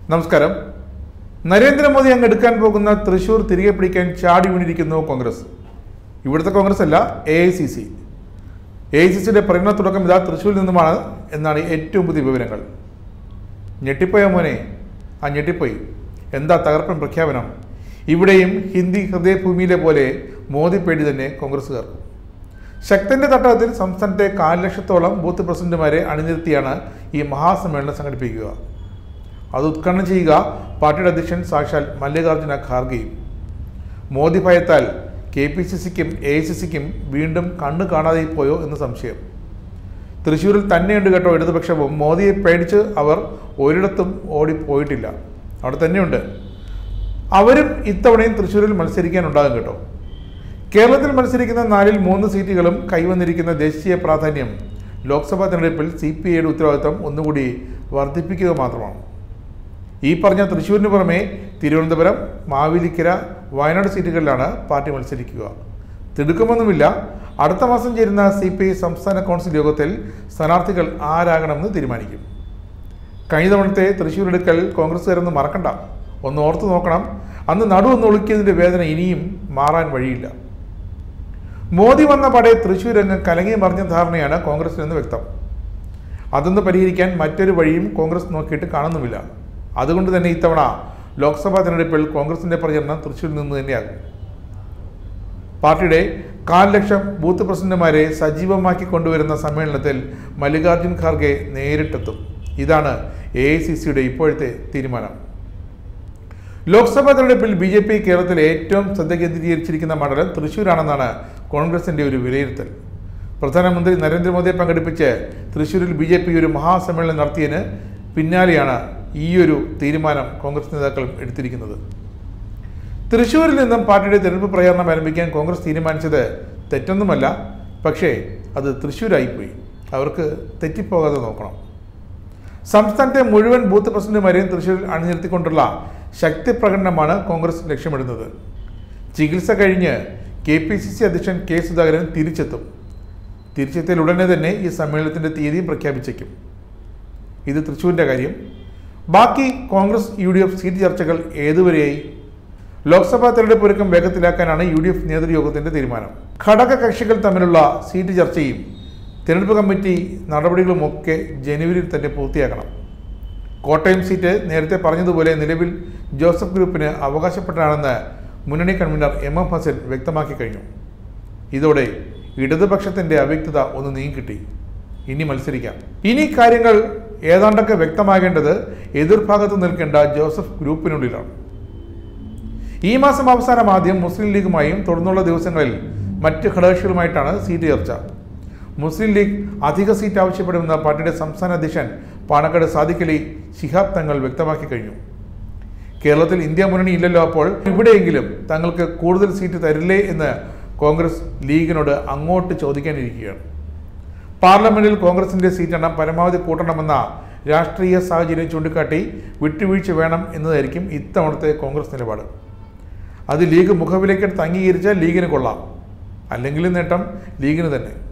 നമസ്കാരം. നരേന്ദ്രമോദി അങ്ങ് എടുക്കാൻ പോകുന്ന തൃശൂർ തിരികെ പിടിക്കാൻ ചാടി വീണിരിക്കുന്നു കോൺഗ്രസ്. ഇവിടുത്തെ കോൺഗ്രസ് അല്ല, AICC. AICCയുടെ പ്രകടന തുടക്കം ഇതാ തൃശ്ശൂരിൽ നിന്നുമാണ് എന്നാണ് ഏറ്റവും പുതിയ വിവരങ്ങൾ. ഞെട്ടിപ്പോയ മോനെ, ആ ഞെട്ടിപ്പോയി. എന്താ തകർപ്പൻ പ്രഖ്യാപനം! ഇവിടെയും ഹിന്ദി ഹൃദയഭൂമിയിലെ പോലെ മോദി പേടി തന്നെ കോൺഗ്രസ്സുകാർക്ക്. ശക്തന്റെ തട്ടകത്തിൽ സംസ്ഥാനത്തെ 4 ലക്ഷത്തോളം ബൂത്ത് പ്രസിഡന്റുമാരെ അണിനിരത്തിയാണ് ഈ മഹാസമ്മേളനം സംഘടിപ്പിക്കുക. അത് ഉദ്ഘാടനം ചെയ്യുക പാർട്ടിയുടെ അധ്യക്ഷൻ സാക്ഷാൽ മല്ലികാർജുന ഖാർഗെയും. മോദി ഭയത്താൽ KPCCക്കും AICCക്കും വീണ്ടും കണ്ണു കാണാതെ പോയോ എന്ന് സംശയം. തൃശ്ശൂരിൽ തന്നെയുണ്ട് കേട്ടോ ഇടതുപക്ഷവും. മോദിയെ പേടിച്ച് അവർ ഒരിടത്തും ഓടിപ്പോയിട്ടില്ല, അവിടെ തന്നെയുണ്ട്. അവരും ഇത്തവണയും തൃശ്ശൂരിൽ മത്സരിക്കാനുണ്ടാകും കേട്ടോ. കേരളത്തിൽ മത്സരിക്കുന്ന 4-ൽ 3 സീറ്റുകളും കൈവന്നിരിക്കുന്ന ദേശീയ പ്രാധാന്യം ലോക്സഭാ തെരഞ്ഞെടുപ്പിൽ CPIയുടെ ഉത്തരവാദിത്തം ഒന്നുകൂടി വർദ്ധിപ്പിക്കുക മാത്രമാണ്. ഈ പറഞ്ഞ തൃശ്ശൂരിന് പുറമെ തിരുവനന്തപുരം, മാവേലിക്കര, വയനാട് സീറ്റുകളിലാണ് പാർട്ടി മത്സരിക്കുക. തിടുക്കമൊന്നുമില്ല. അടുത്ത മാസം ചേരുന്ന CPI സംസ്ഥാന കൗൺസിൽ യോഗത്തിൽ സ്ഥാനാർത്ഥികൾ ആരാകണമെന്ന് തീരുമാനിക്കും. കഴിഞ്ഞ തവണത്തെ തൃശ്ശൂർ എടുക്കൽ കോൺഗ്രസ്സുകാരൊന്നും മറക്കണ്ട. ഒന്ന് ഓർത്തു നോക്കണം. അന്ന് നടുവൊന്ന് ഒളുക്കിയതിൻ്റെ വേദന ഇനിയും മാറാൻ വഴിയില്ല. മോദി വന്ന പടയെ തൃശ്ശൂർ രംഗം കലങ്ങി മറിഞ്ഞ ധാരണയാണ് കോൺഗ്രസിനെന്ന് വ്യക്തം. അതൊന്ന് പരിഹരിക്കാൻ മറ്റൊരു വഴിയും കോൺഗ്രസ് നോക്കിയിട്ട് കാണുന്നുമില്ല. അതുകൊണ്ട് തന്നെ ഇത്തവണ ലോക്സഭാ തെരഞ്ഞെടുപ്പിൽ കോൺഗ്രസിന്റെ പ്രചരണം തൃശ്ശൂരിൽ നിന്ന് തന്നെയാകും. പാർട്ടിയുടെ 4 ലക്ഷം ബൂത്ത് പ്രസിഡന്റുമാരെ സജീവമാക്കി കൊണ്ടുവരുന്ന സമ്മേളനത്തിൽ മല്ലികാർജുൻ ഖാർഗെ നേരിട്ടെത്തും. ഇതാണ് AICCയുടെ ഇപ്പോഴത്തെ തീരുമാനം. ലോക്സഭാ തെരഞ്ഞെടുപ്പിൽ BJP കേരളത്തിൽ ഏറ്റവും ശ്രദ്ധ കേന്ദ്രീകരിച്ചിരിക്കുന്ന മണ്ഡലം തൃശ്ശൂരാണെന്നാണ് കോൺഗ്രസിന്റെ ഒരു വിലയിരുത്തൽ. പ്രധാനമന്ത്രി നരേന്ദ്രമോദിയെ പങ്കെടുപ്പിച്ച് തൃശ്ശൂരിൽ BJP ഒരു മഹാസമ്മേളനം നടത്തിയതിന് പിന്നാലെയാണ് ഈയൊരു തീരുമാനം കോൺഗ്രസ് നേതാക്കൾ എടുത്തിരിക്കുന്നത്. തൃശ്ശൂരിൽ നിന്നും പാർട്ടിയുടെ തെരഞ്ഞെടുപ്പ് പ്രചാരണം ആരംഭിക്കാൻ കോൺഗ്രസ് തീരുമാനിച്ചത് തെറ്റൊന്നുമല്ല. പക്ഷേ അത് തൃശ്ശൂരായിപ്പോയി. അവർക്ക് തെറ്റിപ്പോകാതെ നോക്കണം. സംസ്ഥാനത്തെ മുഴുവൻ ബൂത്ത് പ്രസിഡന്റുമാരെയും തൃശ്ശൂരിൽ അണിനിരത്തിക്കൊണ്ടുള്ള ശക്തി പ്രകടനമാണ് കോൺഗ്രസ് ലക്ഷ്യമിടുന്നത്. ചികിത്സ കഴിഞ്ഞ് KPCC അധ്യക്ഷൻ K സുധാകരൻ തിരിച്ചെത്തിയാൽ ഉടനെ തന്നെ ഈ സമ്മേളനത്തിൻ്റെ തീയതിയും പ്രഖ്യാപിച്ചേക്കും. ഇത് തൃശ്ശൂരിൻ്റെ കാര്യം. ബാക്കി കോൺഗ്രസ് UDF സീറ്റ് ചർച്ചകൾ ഏതുവരെയായി? ലോക്സഭാ തെരഞ്ഞെടുപ്പ് ഒരുക്കം വേഗത്തിലാക്കാനാണ് UDF നേതൃയോഗത്തിൻ്റെ തീരുമാനം. ഘടക കക്ഷികൾ തമ്മിലുള്ള സീറ്റ് ചർച്ചയും തെരഞ്ഞെടുപ്പ് കമ്മിറ്റി നടപടികളുമൊക്കെ ജനുവരിയിൽ തന്നെ പൂർത്തിയാക്കണം. കോട്ടയം സീറ്റ് നേരത്തെ പറഞ്ഞതുപോലെ നിലവിൽ ജോസഫ് ഗ്രൂപ്പിന് അവകാശപ്പെട്ടതാണെന്ന് മുന്നണി കൺവീനർ MM ഹസൻ വ്യക്തമാക്കി കഴിഞ്ഞു. ഇതോടെ ഇടതുപക്ഷത്തിൻ്റെ അവ്യക്തത ഒന്ന് നീങ്ങിക്കിട്ടി. ഇനി മത്സരിക്കാം. ഇനി കാര്യങ്ങൾ ഏതാണ്ടൊക്കെ വ്യക്തമാകേണ്ടത് എതിർഭാഗത്ത് നിൽക്കേണ്ട ജോസഫ് ഗ്രൂപ്പിനുള്ളിലാണ്. ഈ മാസം അവസാനം ആദ്യം മുസ്ലിം ലീഗുമായും തുടർന്നുള്ള ദിവസങ്ങളിൽ മറ്റ് ഘടകകക്ഷികളുമായിട്ടാണ് സീറ്റ് ചർച്ച. മുസ്ലിം ലീഗ് അധിക സീറ്റ് ആവശ്യപ്പെടുമെന്ന് പാർട്ടിയുടെ സംസ്ഥാന അധ്യക്ഷൻ പാണക്കാട് സാദിഖ് അലി ശിഹാബ് തങ്ങൾ വ്യക്തമാക്കി കഴിഞ്ഞു. കേരളത്തിൽ ഇന്ത്യ മുന്നണി ഇല്ലല്ലോ, അപ്പോൾ ഇവിടെയെങ്കിലും തങ്ങൾക്ക് കൂടുതൽ സീറ്റ് തരില്ലേ എന്ന് കോൺഗ്രസ് ലീഗിനോട് അങ്ങോട്ട് ചോദിക്കാനിരിക്കുകയാണ്. പാർലമെന്റിൽ കോൺഗ്രസിന്റെ സീറ്റെണ്ണം പരമാവധി കൂട്ടണമെന്ന രാഷ്ട്രീയ സാഹചര്യം ചൂണ്ടിക്കാട്ടി വിട്ടുവീഴ്ച വേണം എന്നതായിരിക്കും ഇത്തവണത്തെ കോൺഗ്രസ് നിലപാട്. അത് ലീഗ് മുഖവിലേക്കെടുത്ത് അംഗീകരിച്ചാൽ ലീഗിന് കൊള്ളാം, അല്ലെങ്കിൽ നേട്ടം ലീഗിന് തന്നെ.